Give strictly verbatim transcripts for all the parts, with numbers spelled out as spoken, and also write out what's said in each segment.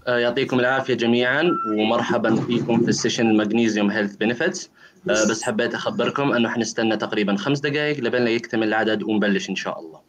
آه، يعطيكم العافية جميعا ومرحبا فيكم في السيشن المغنيسيوم هيلث بنفيتس. بس حبيت أخبركم أنه حنستنى تقريبا خمس دقائق لبين يكتمل العدد ونبلش إن شاء الله.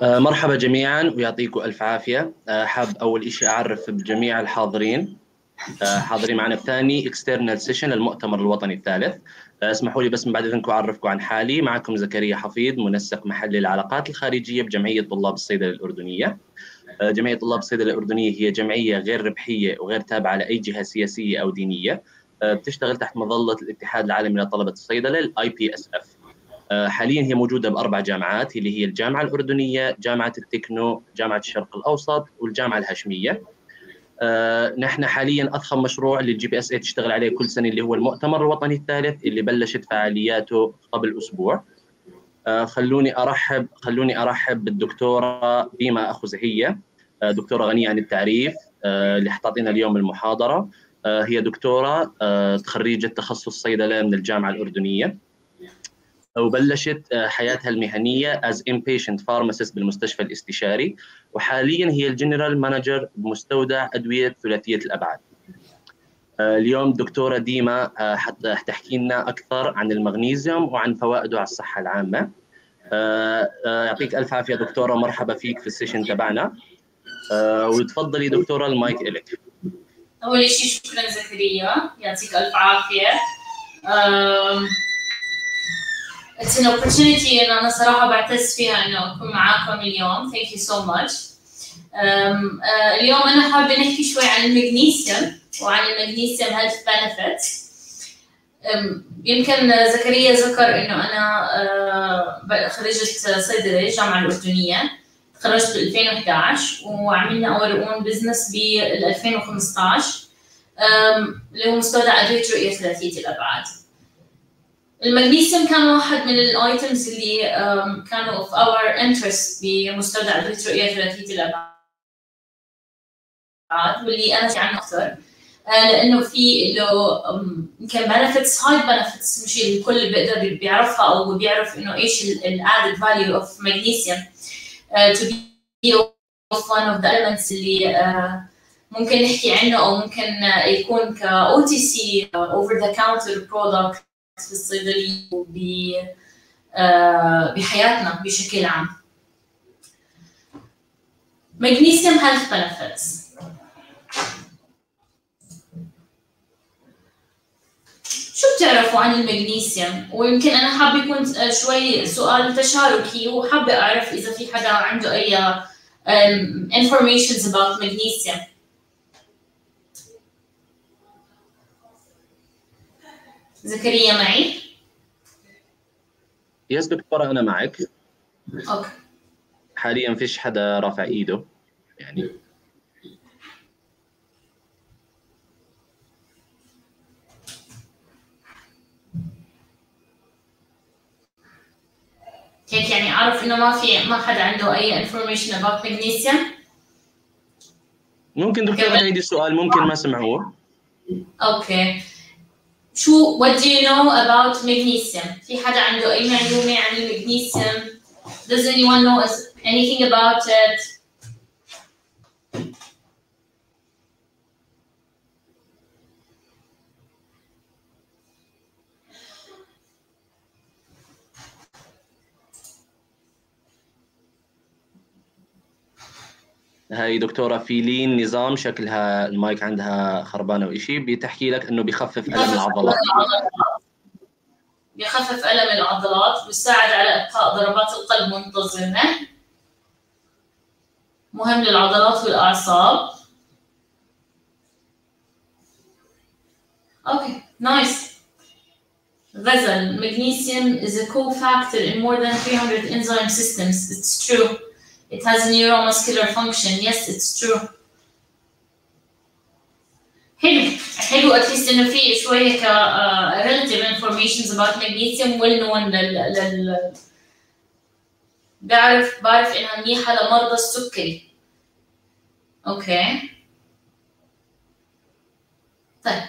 مرحبا جميعا ويعطيكم ألف عافية. حاب أول إشي أعرف بجميع الحاضرين حاضرين معنا بثاني اكسترنال سيشن للمؤتمر الوطني الثالث. اسمحوا لي بس من بعد إذنكم أعرفكم عن حالي. معكم زكريا حفيظ، منسق محلي العلاقات الخارجية بجمعية طلاب الصيدلة الأردنية. جمعية طلاب الصيدلة الأردنية هي جمعية غير ربحية وغير تابعة لأي جهة سياسية أو دينية، بتشتغل تحت مظلة الاتحاد العالمي لطلبة الصيدلة ال آي بي إس إف. حاليا هي موجودة بأربع جامعات، اللي هي الجامعة الأردنية، جامعة التكنو، جامعة الشرق الأوسط، والجامعة الهاشمية. آه، نحن حاليا أضخم مشروع للجي بي اس اي تشتغل عليه كل سنة اللي هو المؤتمر الوطني الثالث اللي بلشت فعالياته قبل أسبوع. آه، خلوني أرحب خلوني أرحب بالدكتورة ديما أخوزهية، آه، دكتورة غنية عن التعريف، آه، اللي حتعطينا اليوم المحاضرة. آه، هي دكتورة آه، خريجة تخصص صيدلة من الجامعة الأردنية، وبلشت حياتها المهنية as inpatient pharmacist بالمستشفى الاستشاري، وحاليا هي الجنرال مانجر بمستودع أدوية ثلاثية الأبعاد. اليوم الدكتورة ديما حتحكي لنا أكثر عن المغنيسيوم وعن فوائده على الصحة العامة. يعطيك ألف عافية دكتورة، مرحبا فيك في السيشن تبعنا، وتفضلي دكتورة المايك إلك. أول شيء شكرا زكريا، يعطيك ألف عافية. It's an opportunity إن أنا صراحة بعتز فيها إنه أكون معاكم اليوم. Thank you so much. um, uh, اليوم أنا حابة نحكي شوي عن المغنيسيوم وعن المغنيسيوم health benefits. um, يمكن زكريا ذكر إنه أنا uh, خريجة صيدلة الجامعة الأردنية، تخرجت ب ألفين وإحدى عشر وعملنا our own business بال ألفين وخمسة عشر um, اللي هو مستودع أدوية رؤية ثلاثية الأبعاد. المغنيسيوم كان واحد من الايتمز اللي كانوا of our interest بمستودع أدوية رؤية ثلاثية الأبعاد، واللي أنا عنه أكثر لأنه في له يمكن benefits high benefits مش الكل بيقدر بيعرفها أو بيعرف إنه إيش ال added value of magnesium uh, to be one of the elements اللي uh, ممكن نحكي عنه أو ممكن يكون ك أو تي سي over the counter product في الصيدلية بحياتنا بشكل عام. Magnesium health benefits. شو بتعرفوا عن المغنيسيوم؟ ويمكن أنا حابة يكون شوي سؤال تشاركي، وحابة أعرف إذا في حدا عنده أي um, informations about magnesium. زكريا معي؟ يس دكتورة أنا معك. أوكي. حاليا فيش حدا رافع إيده يعني. هيك يعني أعرف إنه ما في ما حدا عنده أي information about magnesium. ممكن دكتورة تعيدي السؤال، ممكن ما سمعوه. أوكي. شو what do you know about magnesium؟ في حدا عنده أي معلومة عن المغنيسيوم؟ Does anyone know anything about it؟ هاي دكتورة فيلين نظام، شكلها المايك عندها خربانة وإشي، بتحكي لك إنه بيخفف ألم العضلات. بيخفف ألم العضلات، بيساعد على إبقاء ضربات القلب منتظمة، مهم للعضلات والأعصاب. Okay, nice. غزل, magnesium is a cofactor in more than three hundred enzyme systems. It's true. It has a neuromuscular function. Yes, it's true. حلو حلو at least إنه في شوية ك uh, relative informations about magnesium well known لل لل بعرف بعرف إنها منيحة لمرضى السكري. أوكي. طيب.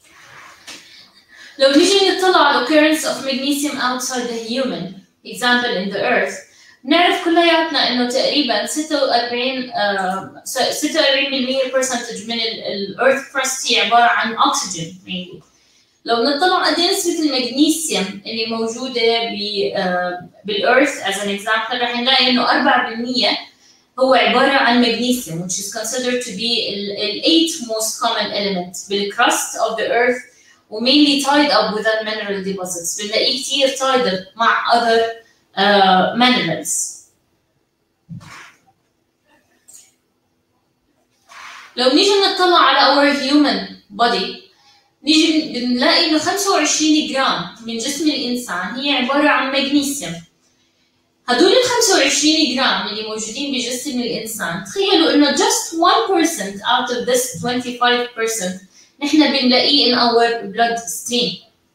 لو نيجي نطلع على occurrence of magnesium outside the human, example in the earth, نعرف كلياتنا إنه تقريباً ستة وأربعين ستة وأربعين بالمئة percentage من ال earth crust هي عبارة عن oxygen mainly. لو نطلع قد ايه نسبة المغنيسيوم اللي موجودة بالأرث as an example رح نلاقي إنه أربعة بالمية هو عبارة عن magnesium which is considered to be the eighth most common element بالcrust of the earth و mainly tied up within mineral deposits. بنلاقيه كتير tied up مع other uh, minerals. لو نيجي نطلع على our human body نيجي بنلاقي إنه خمسة وعشرين جرام من جسم الإنسان هي عبارة عن مغنيسيوم. هدول ال خمسة وعشرين جرام اللي موجودين بجسم الإنسان تخيلوا إنه just one percent out of this twenty-five percent نحن بنلاقيه in our blood stream.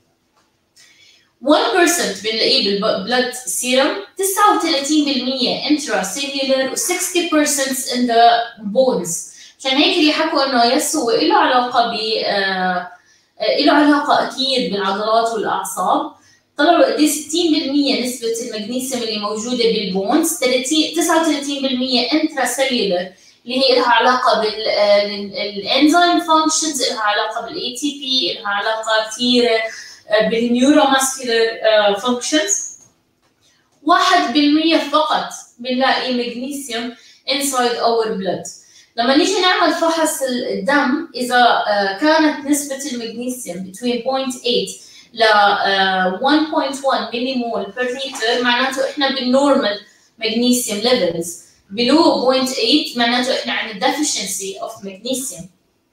one percent بنلاقيه بالبلد سيرم، تسعة وثلاثين بالمية intracellular و sixty percent in the bones. عشان هيك اللي حكوا إنه يس هو له علاقة ب له علاقة أكيد بالعضلات والأعصاب. طلعوا قد ايه ستين بالمية نسبة المغنيسيوم اللي موجودة بالبونز، تسعة وثلاثين بالمية intracellular اللي هي لها علاقة بالانزيم فانكشنز، لها علاقة بالاي تي بي، لها علاقة كثيرة بالنيوروماسكولار فانكشنز. واحد بالمية فقط بنلاقي مغنيسيوم inside our blood. لما نيجي نعمل فحص الدم إذا كانت نسبة المغنيسيوم between zero point eight ل one point one millimole per liter معناته إحنا بالنورمال magnesium levels. below zero point eight معناته إحنا عندنا deficiency of magnesium.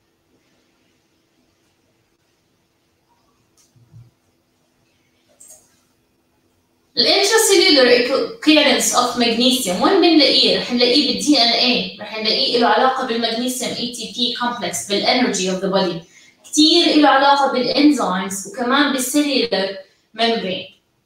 الانتراسيلولر clearance of magnesium وين بنلاقيه؟ رح نلاقيه بالدي ان اي، رح نلاقيه له علاقه بالمغنيسيوم اي تي بي complex بالانرجي اوف ذا بودي، كثير له علاقه بالانزيمز وكمان بالسيلولر ممبرين.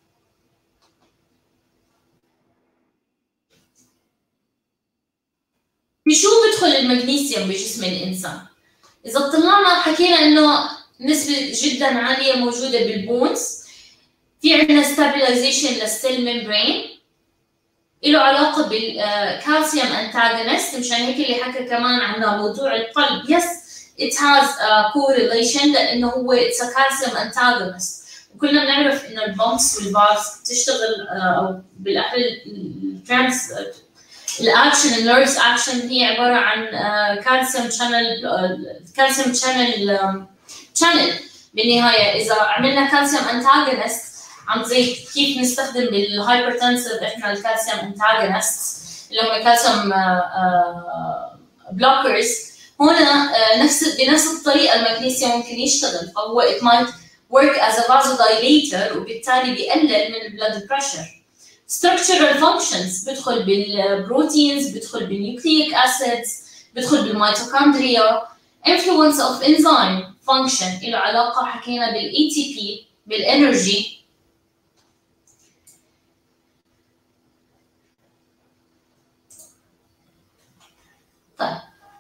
بشو بدخل المغنيسيوم بجسم الانسان؟ اذا طلعنا حكينا انه نسبه جدا عاليه موجوده بالبونز، في عندنا stabilization للسيل ممبرين، له علاقه بالكالسيوم انتاجونست. مشان هيك اللي حكى كمان عن موضوع القلب yes it has a correlation لانه هو it's a calcium antagonist. وكلنا بنعرف انه البامبس والفالفز بتشتغل او بالاحرى الترانس الاكشن النيرفز اكشن هي عباره عن كالسيوم شانل كالسيوم شانل شانل بالنهايه. اذا عملنا كالسيوم انتاجونست عن زي كيف نستخدم بالهايبرتنسيف احنا الكالسيوم انتاجونست اللي هم كالسيوم بلوكرز، هنا نفس بنفس الطريقه المغنيسيوم ممكن يشتغل، فهو it might work as a vasodilator وبالتالي بيقلل من البلد بريشر. structural functions بدخل بالبروتينز، بدخل بالنيوكليك acids، بدخل بالميتوكوندريا. influence of enzyme function له علاقه حكينا بالاي تي بي بالانرجي. طيب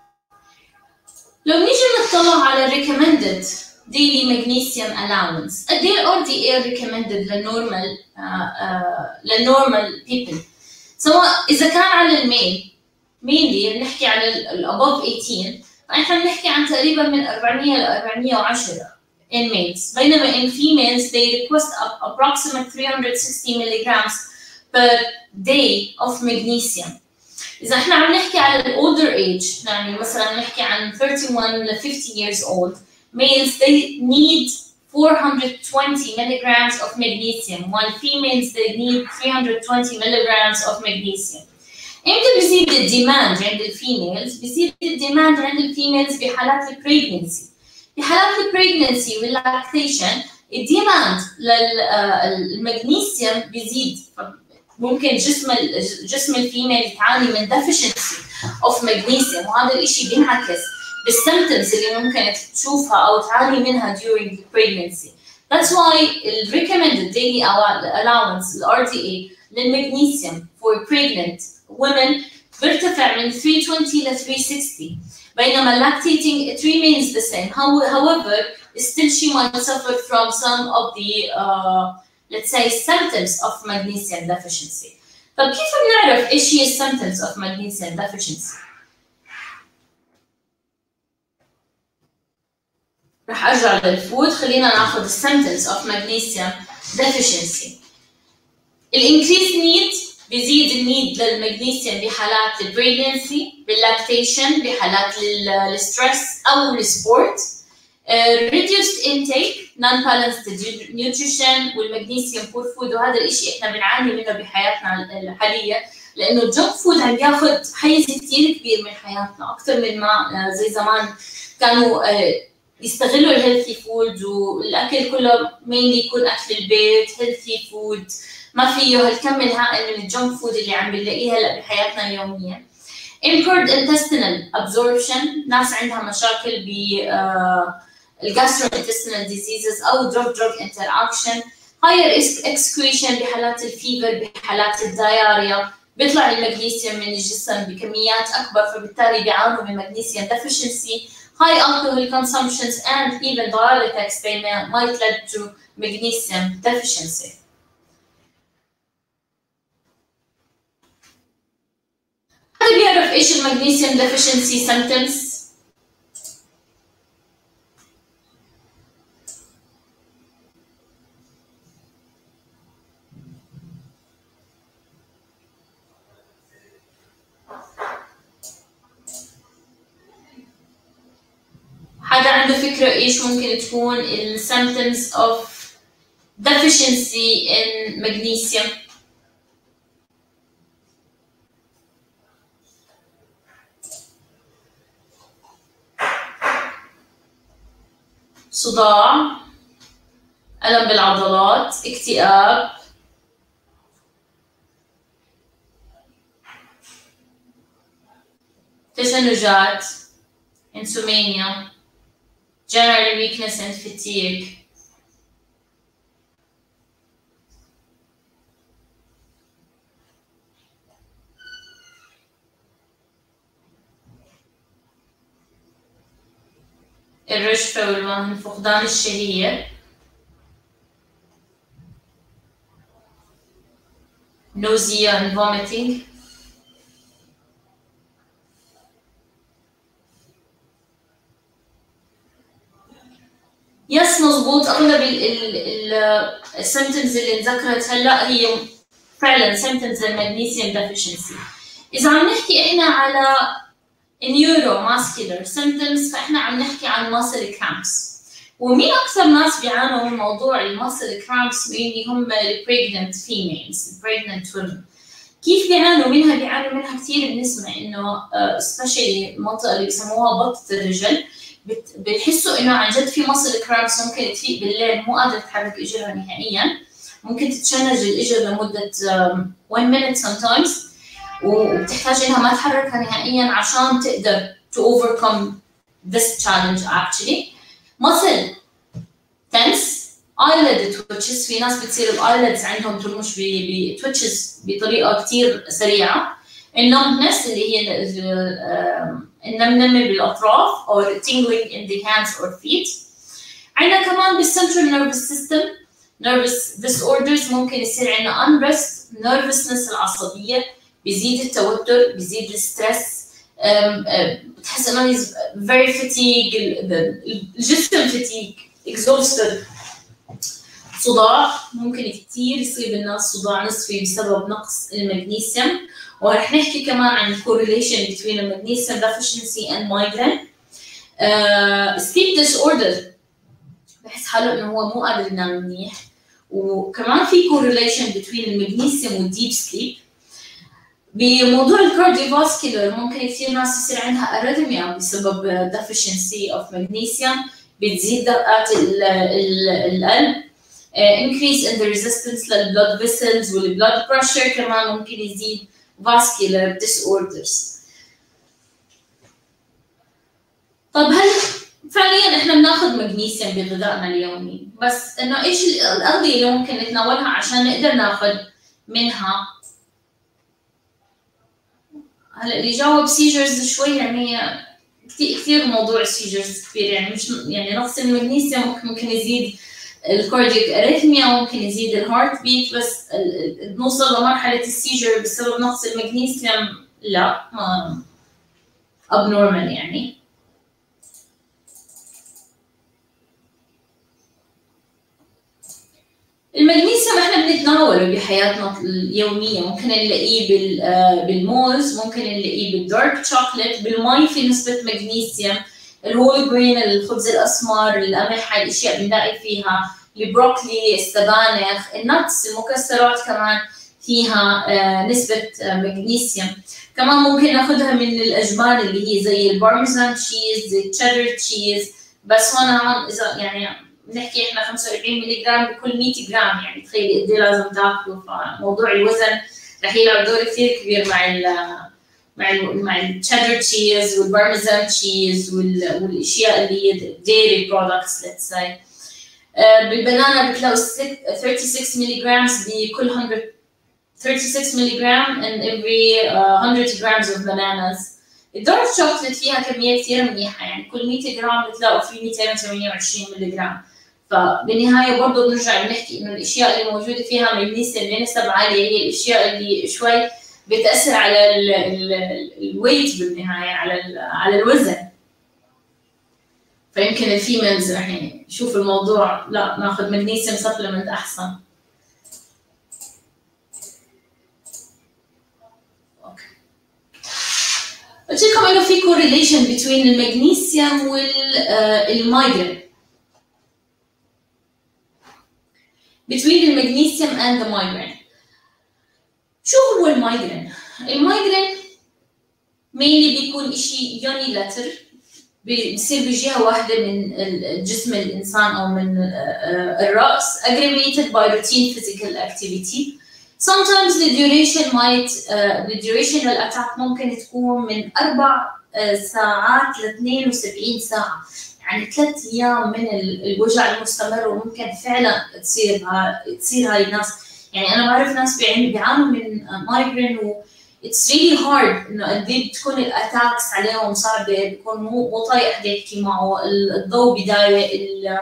لو نيجي نطلع على recommended daily magnesium allowance، قد ايه ال R D A recommended للنورمال للنورمال people، سواء اذا كان على الميل mainly بنحكي على ال above eighteen فاحنا بنحكي عن تقريبا من أربعمية ل أربعمية وعشرة in males، بينما in females they request approximately three hundred sixty milligrams per day of magnesium. إذا إحنا عم نحكي على ال older age يعني مثلاً نحكي عن thirty-one to fifty years old males they need four hundred twenty milligrams of magnesium while females they need three hundred twenty milligrams of magnesium. إمتى بيزيد الديماند عند الفيميلز؟ بيزيد الديماند عند الفيميلز بحالات البريجنسي. بحالات البريجنسي واللاكتيشن الديماند للمغنيسيوم بيزيد، ممكن جسم جسم الفيميل تعاني من deficiency of magnesium وهذا الشيء بينعكس بالsymptoms اللي ممكن تشوفها أو تعاني منها during pregnancy. That's why the recommended daily allowance ال R D A للمغنيسيوم for pregnant women بيرتفع من three twenty to three sixty، بينما lactating it remains the same. However, still she might suffer from some of the uh, let's say symptoms of magnesium deficiency. طب كيف بنعرف ايش هي symptoms of magnesium deficiency؟ راح ارجع للفود. خلينا ناخذ السيمبتومز اوف ماغنيسيوم ديفيشنسي. الانكريس نيد بيزيد النيد للمغنيسيوم بحالات البريجنسي، باللاكتيشن، بحالات الستريس او السبورت. reduced intake non balanced nutrition والمغنيسيوم بور فود، وهذا الشيء احنا بنعاني منه بحياتنا الحاليه لانه الجنك فود عم ياخذ حيز كثير كبير من حياتنا اكثر من ما زي زمان كانوا يستغلوا الهيلثي فود، والاكل كله مينلي يكون اكل البيت هيلثي فود، ما فيه هالكم الهائل من الجنك فود اللي عم بنلاقيه هلا بحياتنا اليوميه. impaired intestinal absorption، ناس عندها مشاكل ب الجاستروintestinal diseases او drug drug interaction. higher excretion بحالات الفيفر، بحالات الداياريا، بيطلع المغنيسيوم من الجسم بكميات اكبر، فبالتالي بيعانوا من magnesium deficiency. high alcohol consumptions and even diuretics they might lead to magnesium deficiency. حدا بيعرف ايش المغنيسيوم deficiency symptoms؟ حدا عنده فكرة ايش ممكن تكون ال symptoms of deficiency in magnesium؟ صداع، ألم بالعضلات، اكتئاب، تشنجات، insomnia، general weakness and fatigue. الرجفة والوهن، فقدان الشهية، nausea and vomiting. يس مضبوط، اغلب السيمبتومز اللي انذكرت هلا هي فعلا سيمبتومز المغنيسيوم ديفيشنسي. اذا عم نحكي احنا على نيورو ماسكولار سيمبتومز فاحنا عم نحكي عن ماسل كرامبس. ومين اكثر ناس بيعانوا من موضوع الماسل كرامبس؟ مين هم؟ البريجننت فيميلز، البريجننت ومن. كيف بيعانوا منها؟ بيعانوا منها كثير. بنسمع انه سبيشلي المنطقه اللي بسموها بطه الرجل بحسوا انه عن جد في ماسل كرامبس، ممكن تفيق بالليل مو قادره تحرك اجرها نهائيا، ممكن تتشنج الاجر لمده one minute sometimes، وبتحتاج انها ما تحركها نهائيا عشان تقدر to overcome this challenge actually. muscle tense، eyelid twitches، في ناس بتصير الايليدز عندهم ترمش ب twitches بطريقه كثير سريعه. النمبنس اللي هي النمنمه بالاطراف or tingling in the hands or feet. عندنا كمان بالسنترال نيرفس سيستم nervous disorders، ممكن يصير عندنا unrest، nervousness العصبيه، بيزيد التوتر، بيزيد الستريس، بتحس انه very fatigue، الجسم fatigue exhausted. صداع، ممكن كثير يصيب الناس صداع نصفي بسبب نقص المغنيسيوم، ورح نحكي كمان عن correlation between المغنيسيوم deficiency and migraine. uh, sleep disorder، بحس حاله انه هو مو قادر ينام منيح، وكمان في correlation between المغنيسيوم والديب سليب. بموضوع الكارديوفاسكولار ممكن كثير ناس يصير عندها اريثميا بسبب deficiency of magnesium، بتزيد دقات القلب. uh, increase in the resistance للبلود vessels والبلود pressure، كمان ممكن يزيد vascular disorders. طب هل فعليا احنا بناخذ مغنيسيوم بغذائنا اليومي؟ بس انه ايش الاغذيه اللي ممكن نتناولها عشان نقدر ناخذ منها؟ هلا اللي جاوب سيجرز شوي، يعني كثير كثير موضوع السيجرز كبير، يعني مش يعني نقص المغنيسيوم ممكن ممكن يزيد الكاردياك اريثميا، ممكن يزيد الهارت بيت، بس نوصل لمرحله السيجر بسبب نقص المغنيسيوم لا، ما abnormal يعني. المغنيسيوم احنا بنتناوله بحياتنا اليوميه، ممكن نلاقيه بالموز، ممكن نلاقيه بالدارك شوكليت، بالمي في نسبه مغنيسيوم، الهول جرين، الخبز الاسمر، القمح، الاشياء بنلاقي فيها، البروكلي، السبانخ، النتس، المكسرات كمان فيها نسبه مغنيسيوم. كمان ممكن ناخذها من الاجبان اللي هي زي البارميزان تشيز، زي التشيدر تشيز، بس هون اذا يعني بنحكي احنا خمسة وأربعين ملي جرام بكل مية جرام، يعني تخيلي قد ايه لازم تاكلوا، فموضوع الوزن رح يلعب دور كثير كبير مع ال مع ال مع التشيدر تشيز والبارميزان تشيز والاشياء اللي هي ديري برودكتس ليتس ساي. بالبنانا بتلاقوا ستة وثلاثين ملي جرام بكل مية ثلاثة وثلاثين ملي جرام in every uh, one hundred grams of bananas. الدارك شوكليت فيها كمية كثير منيحة، يعني كل مية جرام بتلاقوا فيه مئتين وثمانية وعشرين ملي جرام. فبالنهاية برضه بنرجع بنحكي إنه الأشياء اللي موجودة فيها مغنيسيوم بنسب عالية هي الأشياء اللي شوي بتأثر على الويت بالنهاية، على على الوزن. فيمكن الفيميلز رح يشوف الموضوع لا ناخذ مغنيسيوم سبلمنت أحسن. قلت لكم إنه في correlation between المغنيسيوم والمايجرين. between المغنيسيوم and the migraine. شو هو المايجرين؟ المايجرين mainly بيكون إشي unilateral، بيصير بجهة واحدة من جسم الإنسان أو من الرأس، aggravated by routine physical activity. Sometimes the duration might uh, the duration of attack ممكن تكون من أربع ساعات ل اثنين وسبعين ساعة، يعني ثلاث أيام من الوجع المستمر، وممكن فعلا تصير تصير هاي الناس. يعني أنا بعرف ناس بيعانوا من مايجرين و it's really hard إنه قد إيه بتكون الأتاكس عليهم صعبة، بيكون مو مو طايق حدا يحكي معه، الضوء بيضايق،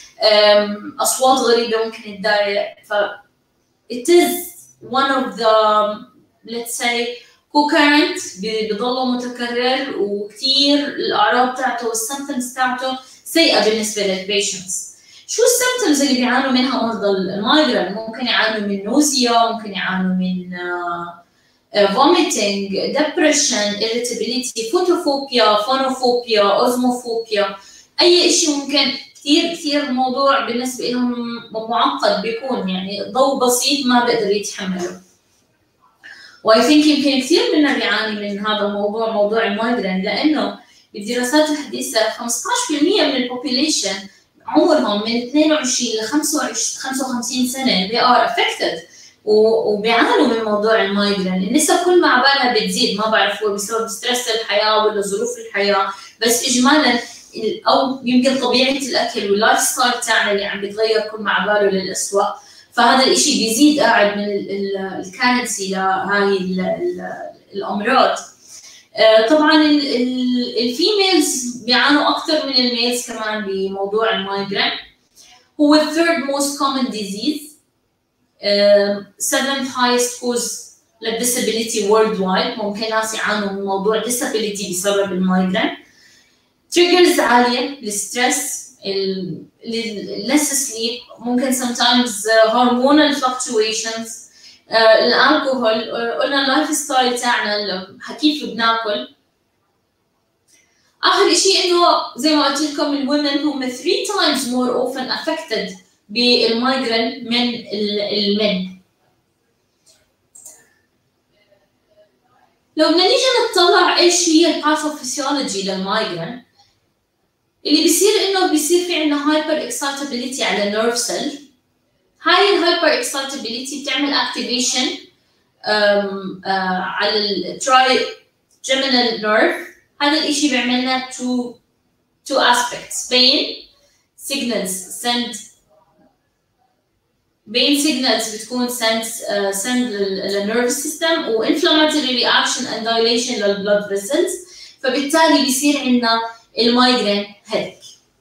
أصوات غريبة ممكن تضايق. ف it is one of the let's say co-current بضله متكرر، وكثير الأعراض تاعته والسيمبتومز تاعته سيئة بالنسبة للبيشنتس. شو السيمبتومز اللي بيعانوا منها مرضى المايجرين؟ ممكن يعانوا من نوزيا، ممكن يعانوا من uh, vomiting, depression, irritability, photophobia, phonophobia, osmophobia، أي شيء ممكن. كثير كثير الموضوع بالنسبة لهم معقد، بيكون يعني ضوء بسيط ما بقدر يتحمله. وآي ثينك يمكن كثير منا بيعاني من هذا الموضوع، موضوع المايجرين، لأنه بالدراسات الحديثة خمسة عشر بالمئة من البوبيليشن عمرهم من اثنين وعشرين ل خمسة وخمسين سنة they are affected وبيعانوا من موضوع المايجرين. النسب كل ما عبالها بتزيد، ما بعرف هو بسبب ستريس الحياة ولا ظروف الحياة، بس إجمالاً أو يمكن طبيعة الأكل واللايف ستايل تاعنا اللي عم بيتغير كل ما عباله للأسوأ، فهذا الإشي بيزيد قاعد من الكارنسي لهاي الأمراض. طبعاً الفيميلز بيعانوا أكثر من الميلز كمان بموضوع المايجرين. هو the third most common disease, seventh highest cause للدisability worldwide. ممكن ناس يعانوا من موضوع disability بسبب المايجرين. triggers عالية، الستريس، less sleep، ممكن sometimes hormonal fluctuations، الالكوهول، قلنا اللايف ستايل تاعنا كيف بناكل. آخر شيء إنه زي ما قلت لكم الwomen هم three times more often affected بالمايجرين من المن. لو بدنا نيجي نطلع إيش هي الباثوفيسيولوجي للمايجرين، اللي بيصير إنه بيصير في عنا هايبر اكسايتابيليتي على نيرف سيل. هاي الهايبر اكسايتابيليتي بتعمل اكتيفيشن على التراي جيمينال نيرف. هذا الإشي بيعمل لنا two two aspects. pain signals send pain signals بتكون send uh, send للنيرف سيستم، و inflammatory reaction and dilation للبلود vessels، فبالتالي بيصير عندنا المايجرين هيدك.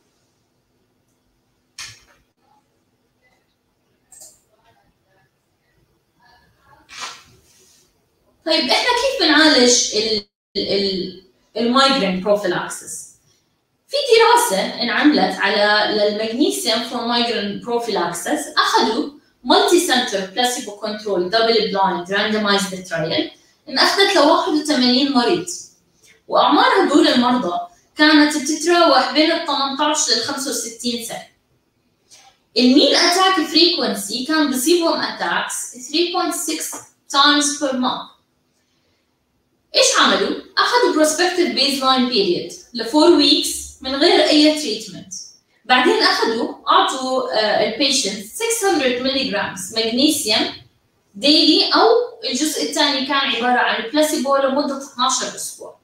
طيب احنا كيف بنعالج المايجرين بروفيلاكسس؟ في دراسة انعملت على المغنيسيوم فور مايجرين بروفيلاكسس، اخذوا multi center placebo control double blind randomized trial انأخذت ل واحد وثمانين مريض، وأعمار هدول المرضى كانت بتتراوح بين ال ثمانية عشر لل خمسة وستين سنة. المين اتاك فريكونسي كان بصيبهم اتاكس ثلاثة فاصلة ستة times per month. ايش عملوا؟ اخذوا بروسبكتيف بيز لاين بيريد ل أربعة ويكس من غير اي تريتمنت، بعدين اخذوا اعطوا البيشنت ستمية ملي جرام مغنيسيوم ديلي، او الجزء الثاني كان عباره عن بلاسيبو لمده اثناشر اسبوع.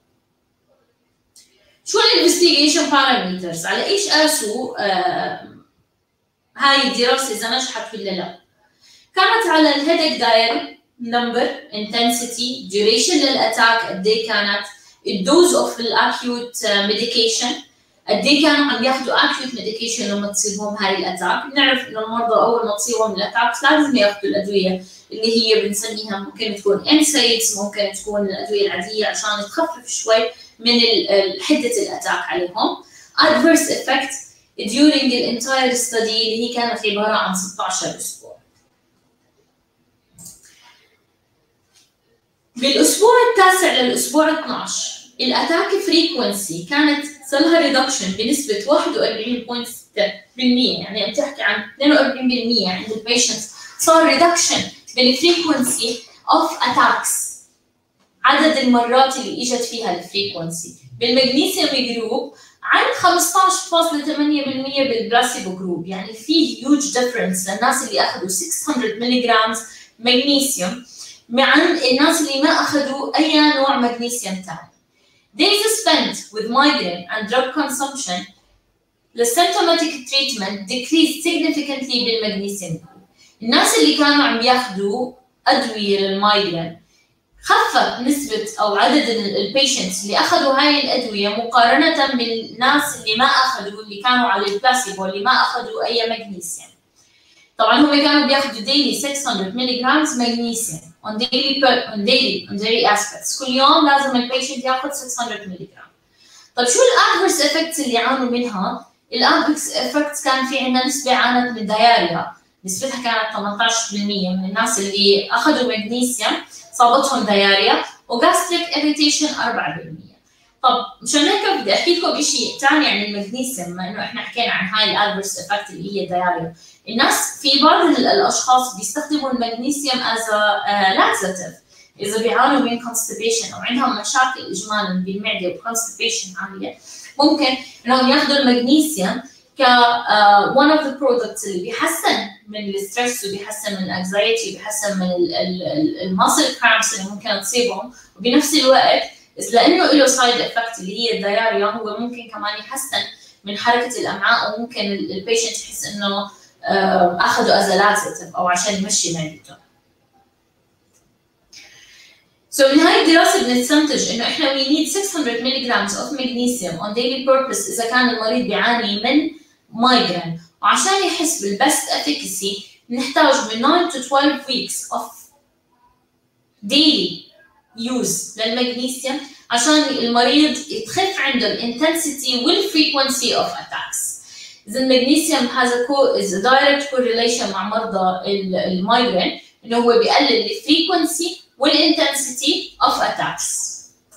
شو الانفستيجيشن بارامترز؟ على ايش قاسوا آه هاي الدراسه اذا نجحت ولا لا؟ كانت على الهيدك دايري نمبر، انتنسيتي، ديوريشن للاتاك قد ايه كانت، الدوز اوف الاكيوت ميديكيشن قد ايه كانوا عم ياخذوا اكيوت ميديكيشن لما تصيبهم هاي الاتاك. بنعرف انه المرضى اول ما تصيبهم الاتاك لازم ياخذوا الادويه اللي هي بنسميها ممكن تكون انسايدز، ممكن تكون الادويه العاديه عشان تخفف شوي من حده الاتاك عليهم. adverse effect during the entire study اللي هي كانت عباره عن ستة عشر اسبوع. بالاسبوع التاسع للاسبوع اثناشر الاتاك فريكونسي كانت صار ريدكشن بنسبه واحد وأربعين فاصلة ستة بالمئة، يعني عم تحكي عن اثنين وأربعين بالمئة عند البيشنتس صار ريدكشن بالفريكونسي اوف اتاكس، عدد المرات اللي اجت فيها الفريكونسي. بالمغنيسيوم جروب عن خمسة عشر فاصلة ثمانية بالمئة بالبلاسيبو جروب، يعني في هيوج ديفرنس للناس اللي اخذوا ستمية ملي جرام مغنيسيوم عن الناس اللي ما اخذوا اي نوع مغنيسيوم ثاني. Days spent with migraine and drug consumption, the symptomatic treatment decreased significantly بالمغنيسيوم. الناس اللي كانوا عم ياخذوا ادويه للمايجرين خفت نسبه او عدد البيشنتس اللي اخذوا هاي الادويه مقارنه بالناس اللي ما اخذوا، اللي كانوا على البلاسيبو اللي ما اخذوا اي مغنيسيوم. طبعا هم كانوا بياخذوا daily ستمية ملي جرام مغنيسيوم on daily on daily on daily aspects، كل يوم لازم البيشنت ياخذ ستمية ملي جرام. طيب شو الادفيرس افكتس اللي عانوا منها؟ الادفيرس افكتس كان في عندنا نسبه عانت من داياريا، نسبتها كانت ثمانية عشر بالمئة من الناس اللي اخذوا مغنيسيوم صابتهم داياريا، وغاستريك اريتيشن أربعة بالمئة. طب مشان هيك بدي احكي لكم شيء ثاني عن المغنيسيوم، بما انه احنا حكينا عن هاي الادفيرس افكت اللي هي الداياريا. الناس في بعض الاشخاص بيستخدموا المغنيسيوم از لاكساتيف اذا بيعانوا من كونستيبيشن او عندهم مشاكل اجمالا بالمعده وكونستيبيشن عاليه، ممكن انهم ياخذوا المغنيسيوم ك one of the products اللي بيحسن من الستريس وبيحسن من الانكزايتي وبيحسن من الماسل كرامبس اللي ممكن تصيبهم، وبنفس الوقت لانه له سايد افكت اللي هي الداياريا هو ممكن كمان يحسن من حركه الامعاء، وممكن البيشنت يحس انه اخذوا از لاكساتيف او عشان يمشي معدته. سو so من هاي الدراسه بنستنتج انه احنا we need ستمية ملي جرام of magnesium on daily purpose اذا كان المريض بيعاني من migraine، وعشان يحس بالبست efficacy نحتاج من nine to twelve weeks of daily use للمغنيسيوم عشان المريض يتخف عنده الانتنسيتي والفريكونسي اوف اتاكس. إذا المغنيسيوم has a co is a direct correlation مع مرضى المايجرين انه هو بيقلل الفريكونسي والintensity of attacks.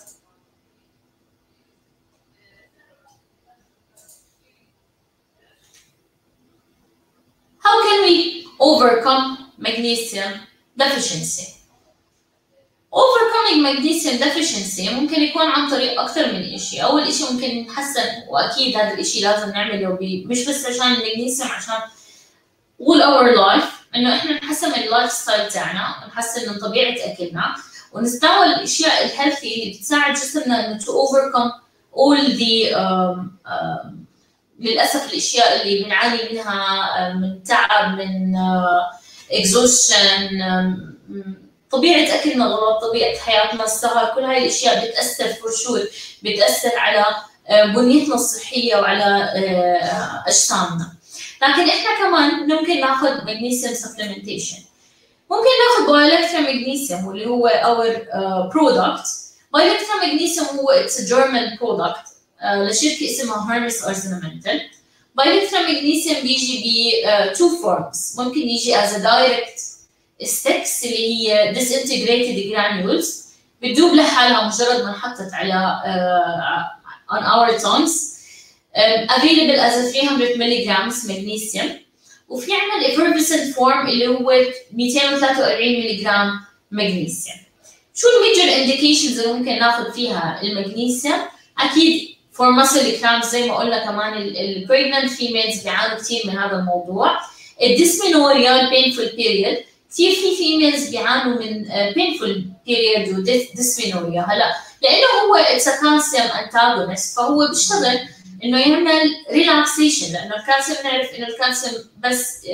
How can we overcome magnesium deficiency? Overcoming magnesium deficiency ممكن يكون عن طريق أكثر من شيء. أول شيء ممكن نحسن، وأكيد هذا الشيء لازم نعمله مش بس عشان المغنيسيوم، عشان all our life إنه إحنا نحسن من اللايف ستايل تاعنا، ونحسن من طبيعة أكلنا، ونستعمل الأشياء الهيلثي اللي بتساعد جسمنا إنه to overcome all the um, um, للأسف الأشياء اللي بنعاني منها من تعب، من uh, exhaustion، um, طبيعة أكلنا غلط، طبيعة حياتنا السهر، كل هاي الأشياء بتأثر فرشور، بتأثر على بنيتنا الصحية وعلى أجسامنا. لكن إحنا كمان ممكن ناخذ magnesium supplementation. ممكن ناخذ بايلكترا مغنيسيوم واللي هو our uh, product. بايلكترا مغنيسيوم هو it's a German product uh, لشركة اسمها هيرمس أرزنمنتال. بايلكترا مغنيسيوم بيجي ب تو فورمز، ممكن يجي as a direct sticks اللي هي disintegrated granules بتدوب لحالها مجرد ما انحطت على uh, on our tongues. um, available as a three hundred milligrams magnesium. وفي عندنا effervescent form اللي هو مئتين وثلاثة وأربعين ملغ مغنيسيوم. شو الميجر انديكيشنز اللي ممكن ناخذ فيها المغنيسيوم؟ اكيد فور muscle cramps زي ما قلنا، كمان ال pregnant females بيعانوا كثير من هذا الموضوع. الديسمينوريا البينفول بيريود، كثير في females بيعانوا من painful period وديسمينوريا. هلا لانه هو اتس كالسيوم انتاجونست فهو بيشتغل انه يعمل ريلاكسيشن، لانه الكالسيوم بنعرف انه الكالسيوم بس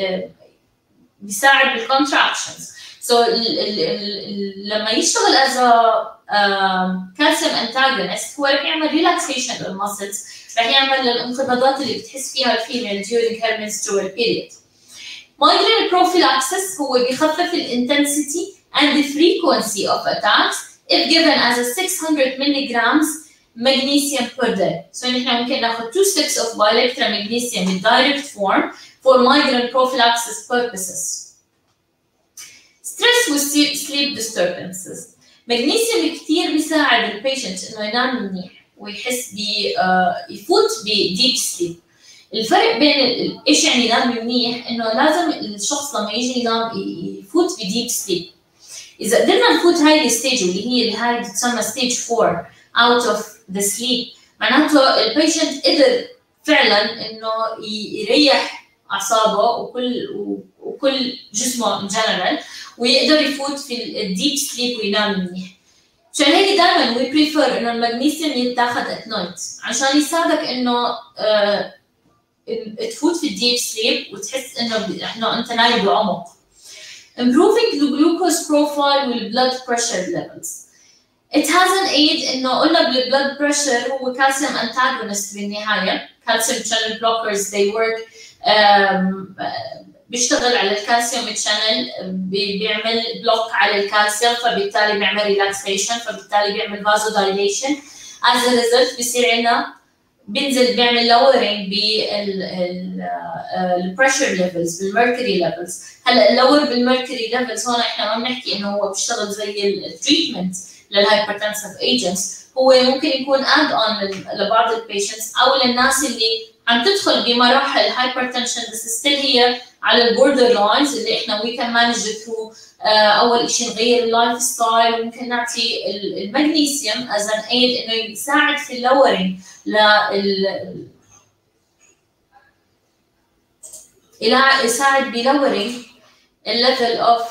بيساعد بالكونتراكشنز. سو so, لما يشتغل از كالسيوم انتاجونست هو رح يعمل ريلاكسيشن للمسلز، رح يعمل الانقباضات اللي بتحس فيها الفيميل during her menstrual period. Migraine prophylaxis هو بيخفف الانتنسيتي and the frequency of attacks if given as a six hundred milligrams magnesium per day. So نحن ممكن ناخذ two sticks of bilectra magnesium in direct form for migraine prophylaxis purposes. Stress with sleep disturbances. magnesium كثير بيساعد البيشنت انه ينام منيح ويحس ب يفوت بديب سليب. الفرق بين ايش يعني ينام منيح انه لازم الشخص لما يجي ينام يفوت بديب سليب. اذا قدرنا نفوت هاي الستيج اللي هي اللي هاي بتسمى ستيج four out of the sleep، معناته البيشنت قدر فعلا انه يريح اعصابه وكل وكل جسمه ان جنرال ويقدر يفوت في الديب سليب وينام منيح. عشان هيك دائما وي بريفير انه المغنيسيوم يتاخذ ات نايت عشان يساعدك انه آه تفوت في الديب سليب وتحس انه انه انت نايم بعمق. Improving the glucose profile والblood pressure levels. It has an aid انه قلنا بالبلد بريشر هو كالسيوم انتاجونست بالنهايه، كالسيوم channel blockers they work um, بيشتغل على الكالسيوم channel بيعمل بلوك على الكالسيوم فبالتالي بيعمل ريلاكسيشن فبالتالي بيعمل vasodilation. as a result بيصير عندنا بينزل بيعمل lowering بالبريشر ليفلز بالميركوري ليفلز. هلا اللور بالميركوري ليفلز هون احنا ما بنحكي انه هو بيشتغل زي التريتمنت للهايبرتنسيف ايجنتس، هو ممكن يكون اد اون لبعض البيشنتس او للناس اللي عم تدخل بمراحل هايبرتنشن بس ستيل هي على البوردر لاينز اللي احنا وي كان مانج ثرو. اول شيء نغير اللايف ستايل وممكن نعطي المغنيسيوم از ان ايد انه يساعد في اللورينج لل الى يساعد بلورينج الليفل اوف.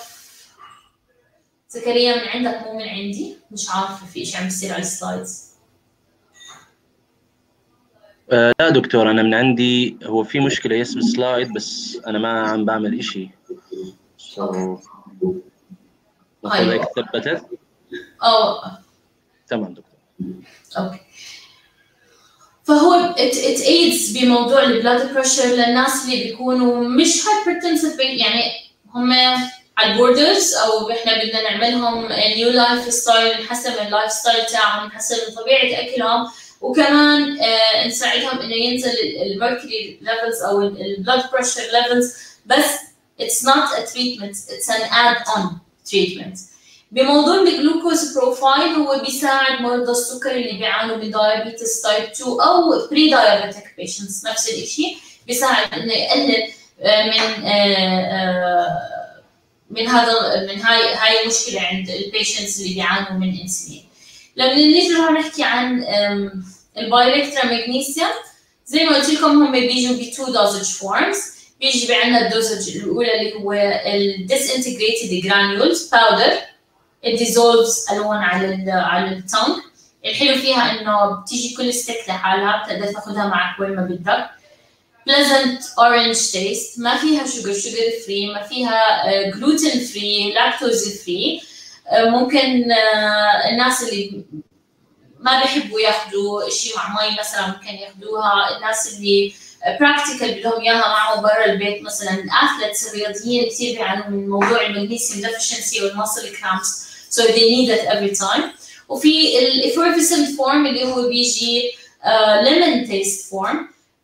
زكريا من عندك مو من عندي، مش عارفه في شيء عم بيصير على السلايدز. آه لا دكتور انا من عندي هو في مشكله يس بالسلايد بس انا ما عم بعمل إشي. سو المفروض هيك ثبتت؟ اه تمام دكتور. اوكي. فهو it, it aids بموضوع البلاد بريشر للناس اللي بيكونوا مش هايبرتنسيف، يعني هم على البوردرز او احنا بدنا نعملهم نيو لايف ستايل، نحسن من اللايف ستايل تاعهم، نحسن من طبيعه اكلهم، وكمان آه نساعدهم انه ينزل الميركوري ليفلز او البلاد بريشر ليفلز. بس it's not a treatment, it's an add-on treatment. بموضوع الجلوكوز بروفايل هو بيساعد مرضى السكر اللي بيعانوا من دايابيتس تايب two او بري دايابيتك بيشنتس، نفس الشيء بيساعد انه يقلل من من هذا من هاي هاي المشكله عند البيشنتس اللي بيعانوا من انسولين. لما نيجي رح نحكي عن البايلكترا مغنيسيوم زي ما قلت لكم هم بيجوا بتو دوزج فورمز. بيجي عندنا الدوزج الاولى اللي هو الديسانتجريتد جرانيولز باودر، it dissolves alone على ال على التونج. الحلو فيها انه بتيجي كل ستيك لحالها، بتقدر تاخذها معك وين ما بدك. pleasant orange taste، ما فيها sugar sugar free، ما فيها gluten free lactose free. ممكن الناس اللي ما بيحبوا ياخذوا شيء مع مي مثلا ممكن ياخذوها، الناس اللي براكتيكال بدهم اياها معهم برا البيت مثلا الاثليتس الرياضيين كثير بيعانوا من موضوع المغنيسيوم ديفشنسي والماسل كرامبس so they need it every time. وفي الافورفيسنت فورم اللي هو بيجي ليمون تيست فورم،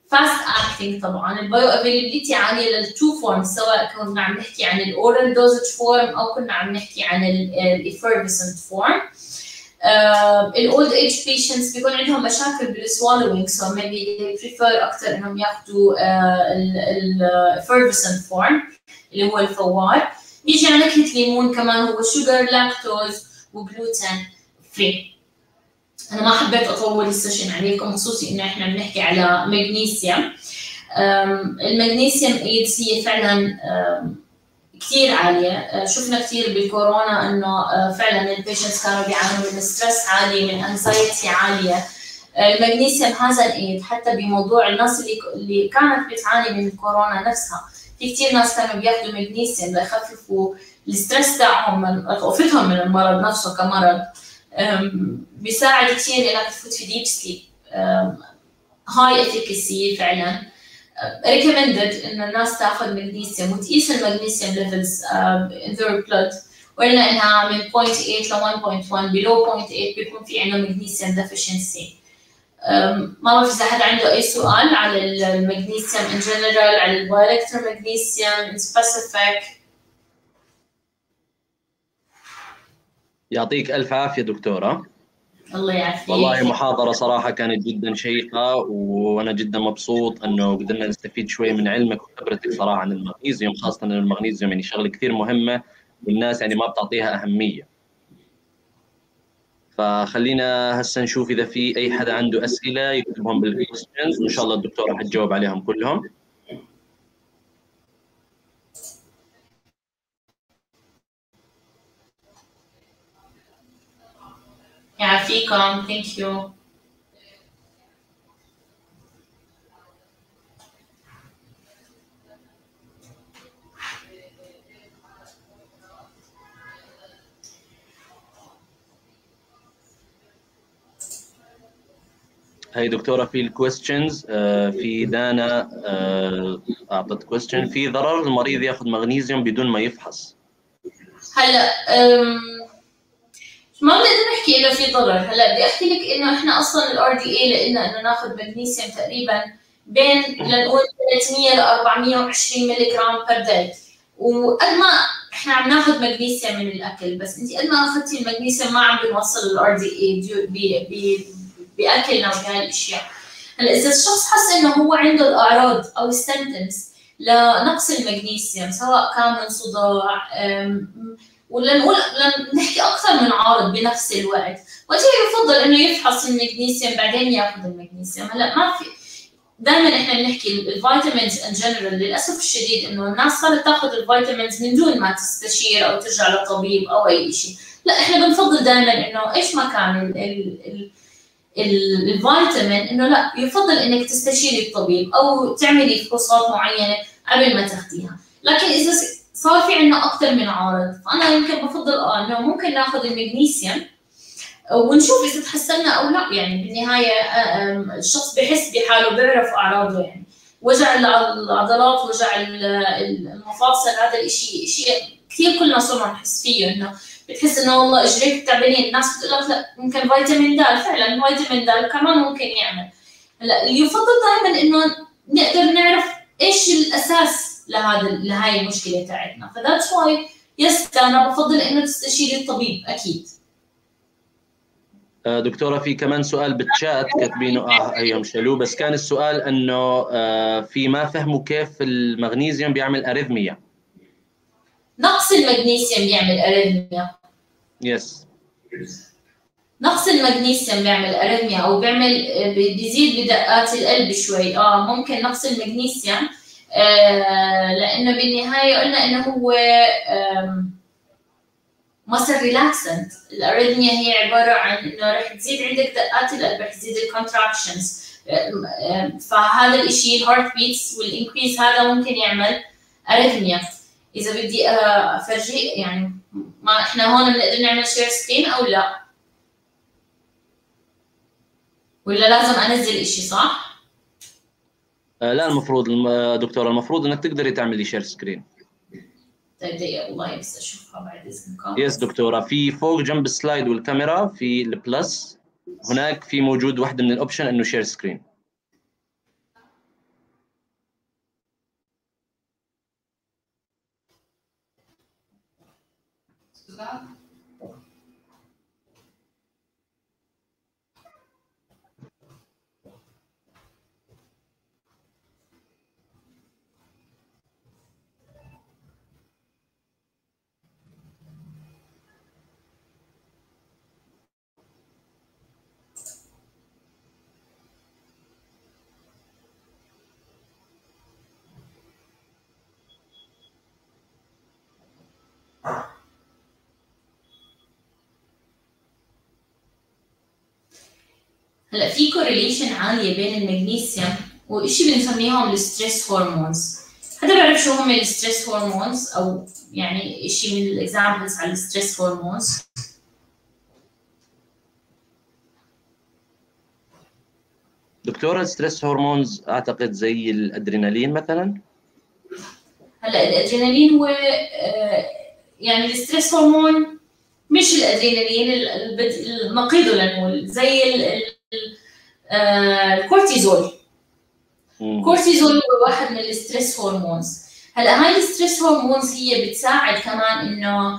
فاست اكتنج طبعا، البايو افيلابيلتي عاليه للتو فورمز، سواء كنا عم نحكي عن الاورال دوزج فورم او كنا عم نحكي عن الافيرفسنت فورم. الاولد ايج بيشنتس بيكون عندهم مشاكل بالسوالوينج، سو ميبي بريفير اكثر انهم ياخذوا الافيرفسنت فورم اللي هو الفوار. بيجي على نكهه ليمون كمان، هو شوجر لاكتوز وجلوتين فري. انا ما حبيت اطول السيشن عليكم، خصوصي انه احنا بنحكي على مغنيسيوم. المغنيسيوم ايدز هي فعلا كثير عاليه، شفنا كثير بالكورونا انه فعلا البيشنتس كانوا بيعانوا من ستريس عالي، من انزايتي عاليه. المغنيسيوم هذا الايد حتى بموضوع الناس اللي اللي كانت بتعاني من الكورونا نفسها، في كثير ناس كانوا بياخذوا مغنيسيوم ليخففوا الستريس تاعهم، من خوفتهم من المرض نفسه كمرض. بيساعد كثير انك تفوت في ديب سليب. هاي افيكاسي فعلا. ريكومندد ان الناس تاخذ مغنيسيوم وتقيس المغنيسيوم ليفلز ان ذير بلود، وقلنا انها من صفر فاصلة ثمانية ل واحد فاصلة واحد، بلو صفر فاصلة ثمانية بيكون في عندنا مغنيسيوم ديفيشنسي. ما بعرف اذا حدا عنده اي سؤال على المغنيسيوم ان جنرال، على البايلكتر مغنيسيوم ان سبيسيفيك. يعطيك الف عافيه دكتوره. الله يعافيك. والله محاضره صراحه كانت جدا شيقه، وانا جدا مبسوط انه قدرنا نستفيد شوي من علمك وخبرتك صراحه عن المغنيسيوم، خاصه ان المغنيسيوم يعني شغله كثير مهمه والناس يعني ما بتعطيها اهميه. فخلينا هسه نشوف اذا في اي حدا عنده اسئله يكتبهم بالكويستشنز، وان شاء الله الدكتوره حتجاوب عليهم كلهم. يعافيكم. ثانك يو. هي دكتوره في الكويستشنز، في دانا اعطت كويستشن، في ضرر المريض ياخذ مغنيسيوم بدون ما يفحص؟ هلا ما بنقدر نحكي انه في ضرر. هلا بدي احكي لك انه احنا اصلا الار دي اي لنا انه ناخذ مغنيسيوم تقريبا بين لنقول ثلاثمية ل أربعمية وعشرين ملي جرام بير داي، وقد ما احنا عم ناخذ مغنيسيوم من الاكل، بس انت قد ما اخذتي المغنيسيوم ما عم بنوصل الار دي اي باكلنا وبهاي الاشياء. هلا اذا الشخص حس انه هو عنده الاعراض او السيمبتومز لنقص المغنيسيوم، سواء كان من صداع ولا نقول نحكي اكثر من عارض بنفس الوقت، وقتها يفضل انه يفحص المغنيسيوم بعدين ياخذ المغنيسيوم. هلا ما في، دائما احنا بنحكي الفيتامينز ان جنرال، للاسف الشديد انه الناس صارت تاخذ الفيتامينز من دون ما تستشير او ترجع لطبيب او اي شيء. لا، احنا بنفضل دائما انه ايش ما كان ال ال ال الفيتامين، انه لا، يفضل انك تستشيري الطبيب او تعملي فحوصات معينه قبل ما تاخذيها. لكن اذا صار في عندنا اكثر من عارض، فانا يمكن بفضل اه انه ممكن ناخذ المغنيسيوم ونشوف اذا تحسنا او لا. يعني بالنهايه الشخص بحس بحاله، بيعرف اعراضه، يعني وجع العضلات، وجع المفاصل، هذا الشيء شيء كثير كلنا صرنا نحس فيه، انه بتحس انه والله اجريك تعبانين، الناس بتقول لك لا ممكن فيتامين د، فعلا فيتامين د كمان ممكن يعمل. هلا يفضل دائما انه نقدر نعرف ايش الاساس لهذا لهي المشكله تاعتنا، فذاتس واي يس انا بفضل انه تستشيري الطبيب اكيد. دكتوره في كمان سؤال بالشات كاتبينه، اه هيهم شالوه، بس كان السؤال انه آه في ما فهموا كيف المغنيسيوم بيعمل اريثميا. نقص المغنيسيوم بيعمل اريثميا. يس. نقص المغنيسيوم بيعمل اريثميا او بيعمل بيزيد بدقات القلب شوي. اه ممكن نقص المغنيسيوم آه لانه بالنهايه قلنا انه هو مصر ريلاكسنت. الاريثميا هي عباره عن انه رح تزيد عندك دقات القلب، رح تزيد الكونتراكشنز، فهذا الشيء الهارت بيتس والانكريز هذا ممكن يعمل اريثميا. اذا بدي افرجي يعني، ما احنا هون بنقدر نعمل شير سكرين او لا؟ ولا لازم انزل شيء صح؟ آه لا، المفروض دكتوره المفروض انك تقدري تعملي شير سكرين. طيب دقيقة والله بس اشوفها بعد اذنكم. يس دكتوره، في فوق جنب السلايد والكاميرا في البلس، هناك في موجود واحده من الاوبشن انه شير سكرين. هلا في كورليشن عاليه بين المغنيسيوم وشيء بنسميهم الستريس هرمونز. حدا بيعرف شو هم الستريس هرمونز او يعني شيء من الاكزامبلز على الستريس هرمونز؟ دكتورة الستريس هرمونز اعتقد زي الادرينالين مثلا. هلا الادرينالين هو يعني الستريس هرمون مش الادرينالين النقيض لنقول زي الكورتيزول. الكورتيزول هو واحد من الستريس هرمونز. هلا هاي الستريس هرمونز هي بتساعد كمان انه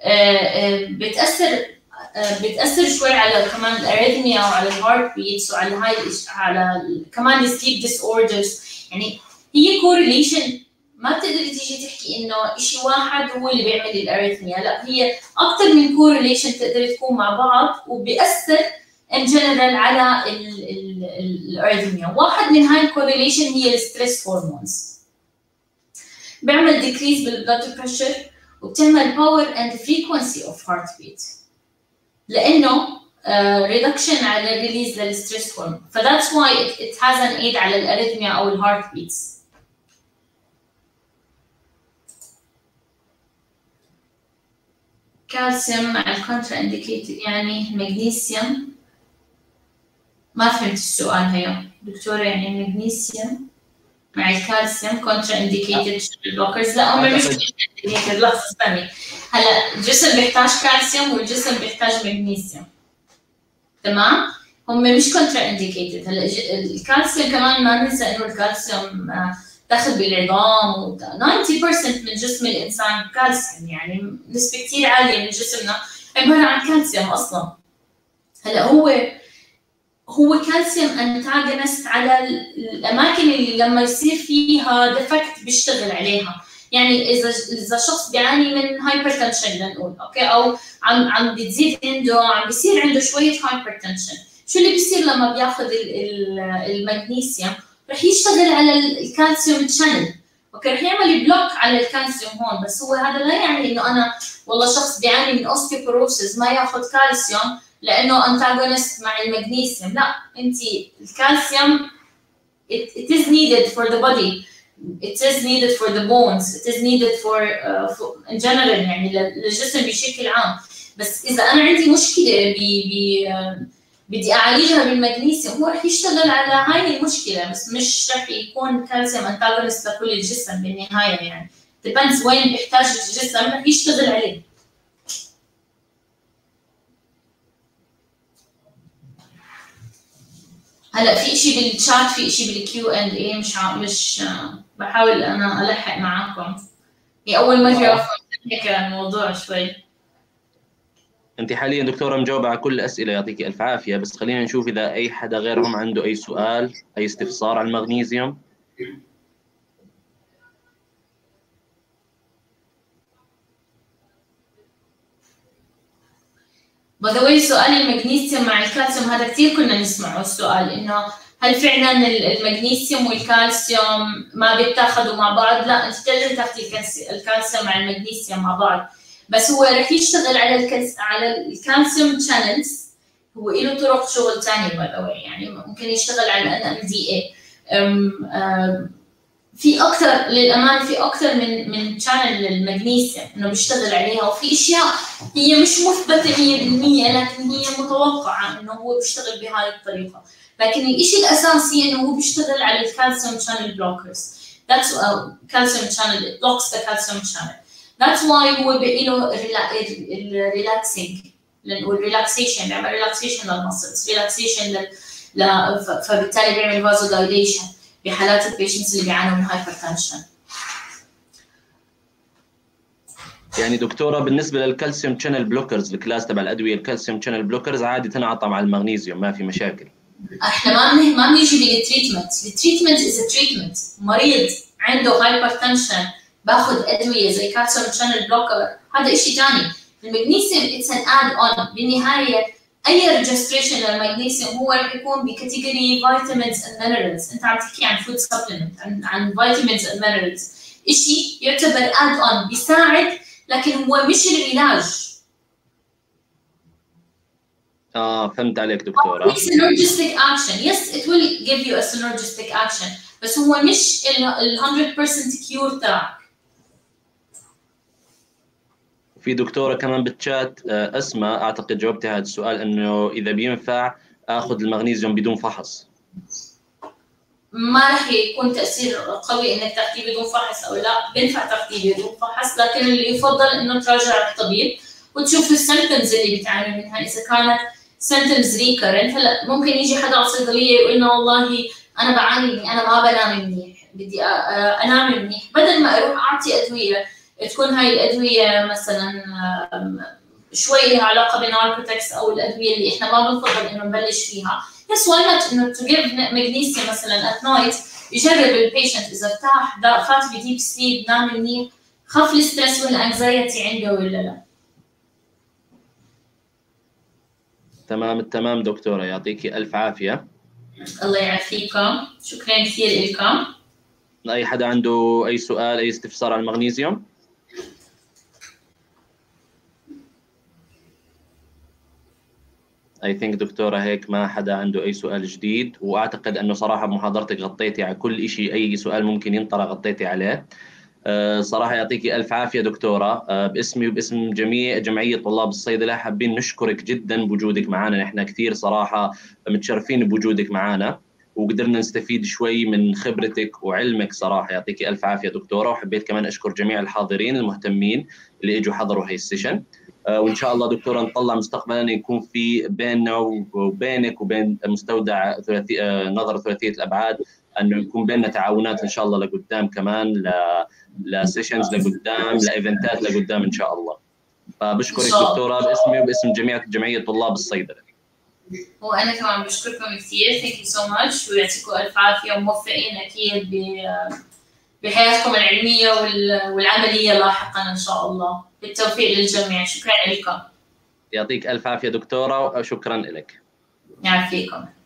بتاثر بتاثر شوي على كمان الاريثميا وعلى الهارت بيتس وعلى هاي على كمان السليب ديس اوردرز. يعني هي كورليشن ما بتقدري تيجي تحكي انه شيء واحد هو اللي بيعمل الاريثميا، لا هي اكثر من كورليشن تقدر تكون مع بعض وبيأثر ان جنرال على الاريثميا. واحد من هاي الكورليشن هي الستريس هرمونز. بيعمل ديكريز بالبلد بريشر وبتعمل باور اند فريكونسي اوف هارت بيت لانه ريدكشن على الريليز للستريس هرمون. فذاتس واي ات هاز ان ايد على الاريثميا او الهارت بيتس. كالسيوم مع الكونترا انديكيتد يعني المغنيسيوم. ما فهمت السؤال هيو دكتورة. يعني المغنيسيوم مع الكالسيوم كونترا انديكيتد بلوكرز. لا هم مش انديكيتد. لحظة استني. هلا الجسم بيحتاج كالسيوم والجسم بيحتاج مغنيسيوم تمام؟ هم مش كونترا انديكيتد. هلا الكالسيوم كمان ما ننسى انه الكالسيوم داخل بالعظام و تسعين بالمئة من جسم الانسان كالسيوم، يعني نسبة كثير عالية من جسمنا عبارة عن كالسيوم اصلا. هلا هو هو كالسيوم انتاجونست على الاماكن اللي لما يصير فيها ديفكت بيشتغل عليها. يعني اذا اذا شخص بيعاني من هايبرتنشن لنقول اوكي او عم عم بتزيد عنده عم بيصير عنده شويه هايبرتنشن، شو اللي بيصير لما بياخذ المغنيسيوم؟ رح يشتغل على الكالسيوم تشانل. اوكي رح يعمل بلوك على الكالسيوم هون. بس هو هذا لا يعني انه انا والله شخص بيعاني من اوستيوبوروسيس ما ياخذ كالسيوم لانه انتاجونست مع المغنيسيوم. لا، انت الكالسيوم it, it is needed for the body, it is needed for the bones, it is needed for, uh, for in general يعني للجسم بشكل عام. بس اذا انا عندي مشكله ب ب بدي اعالجها بالمغنيسيوم هو رح يشتغل على هاي المشكله بس مش رح يكون كالسيوم انتاجونست لكل الجسم بالنهايه. يعني depends وين بيحتاج الجسم رح يشتغل عليه. هلا في شيء بالشات في شيء بالكيو اند اي مش مش بحاول انا الحق معاكم. هي اول مره افهم هيك الموضوع شوي. انت حاليا دكتوره مجاوبه على كل الاسئله يعطيك الف عافيه. بس خلينا نشوف اذا اي حدا غيرهم عنده اي سؤال اي استفسار عن المغنيسيوم. باي ذا واي سؤال المغنيسيوم مع الكالسيوم هذا كثير كنا نسمعه السؤال انه هل فعلا المغنيسيوم والكالسيوم ما بيتاخذوا مع بعض؟ لا، انت بتقدري تاخذي الكالسيوم مع المغنيسيوم مع بعض بس هو رح يشتغل على الكالس على الكالسيوم شانلز. هو له طرق شغل ثانيه باي ذا واي يعني ممكن يشتغل على الان ام دي اي. في اكثر للامانه في اكثر من من شانل للمغنيسيوم انه بيشتغل عليها وفي اشياء هي مش مثبته مية بالمية لكن هي متوقعه انه هو بيشتغل بهاي الطريقه. لكن الشيء الاساسي انه هو بيشتغل على الكالسيوم شانل بلوكرز. That's calcium channel it blocks the calcium channel. That's why هو بقي له الريلاكسينج والريلاكسيشن بيعمل ريلاكسيشن للمسلز ريلاكسيشن لل فبالتالي بيعمل فازو دايليشن بحالات البيشنتس اللي بيعانوا من هايبرتنشن. يعني دكتوره بالنسبه للكالسيوم شانل بلوكرز الكلاس تبع الادويه الكالسيوم شانل بلوكرز عادي تنعطى مع المغنيسيوم ما في مشاكل. احنا ما بنيجي ما بنيجي بالتريتمنت. التريتمنت از تريتمنت. مريض عنده هايبرتنشن باخذ ادويه زي كالسيوم شانل بلوكر هذا شيء ثاني. المغنيسيوم اتس ان اد اون. بالنهايه اي ريجستريشن للمغنيسيوم هو رح يكون بكاتيجوري فيتامينز اند مينرالز. انت عم تحكي عن فود سبلمنت عن عن فيتامينز اند مينرالز. شيء يعتبر اد اون بيساعد لكن هو مش العلاج. اه فهمت عليك دكتورة. synergistic action. Yes, it will give you a synergistic action. بس هو مش ال one hundred percent cure تاعك. في دكتورة كمان بالشات اسماء اعتقد جاوبتي هذا السؤال، انه اذا بينفع اخذ المغنيسيوم بدون فحص. ما راح يكون تاثير قوي انك تاخذيه بدون فحص او لا، بينفع تاخذيه بدون فحص، لكن اللي يفضل انه تراجع الطبيب وتشوف السيمبتومز اللي بتعاني منها. اذا كانت سيمبتومز ريكرنت، هلا ممكن يجي حدا على الصيدليه يقول لنا والله انا بعاني مني، انا ما بنام منيح، بدي انام منيح، بدل ما اروح اعطي ادويه تكون هاي الادويه مثلا شوي لها علاقه بناركوتكس او الادويه اللي احنا ما بنفضل انه نبلش فيها. بس واي نوت انه تو جيف مغنيسيوم مثلا ات نايت، يجرب البيشنت اذا ارتاح فات بديب سليب نام منيح، خف الستريس والانكزايتي عنده ولا لا. تمام التمام دكتورة، يعطيكي الف عافية. الله يعافيكم، شكرا كثير لكم. اي حدا عنده اي سؤال اي استفسار عن المغنيسيوم؟ اي ثينك دكتورة هيك ما حدا عنده اي سؤال جديد، واعتقد انه صراحة بمحاضرتك غطيتي على كل شيء، اي سؤال ممكن ينطرح غطيتي عليه. أه صراحة يعطيكي الف عافية دكتورة. أه باسمي وباسم جميع جمعية طلاب الصيدلة حابين نشكرك جدا بوجودك معنا، نحن كثير صراحة متشرفين بوجودك معنا، وقدرنا نستفيد شوي من خبرتك وعلمك صراحة. يعطيكي الف عافية دكتورة. وحبيت كمان اشكر جميع الحاضرين المهتمين اللي اجوا حضروا هاي السيشن. وان شاء الله دكتوره نطلع مستقبلا يكون في بيننا وبينك وبين مستودع ثلاثي نظر ثلاثيه الابعاد، انه يكون بيننا تعاونات ان شاء الله لقدام، كمان ل لسيشنز لقدام، لايفنتات لقدام ان شاء الله. فبشكرك دكتوره باسمي وباسم جميع جمعيه طلاب الصيدله. وانا كمان بشكركم كثير، ثانك يو سو ماتش، ويعطيكم الف عافيه وموفقين اكيد بحياتكم العلميه والعمليه لاحقا ان شاء الله. بالتوفيق للجميع، شكرا لكم. يعطيك الف عافيه دكتوره وشكرا لك. يعافيكم.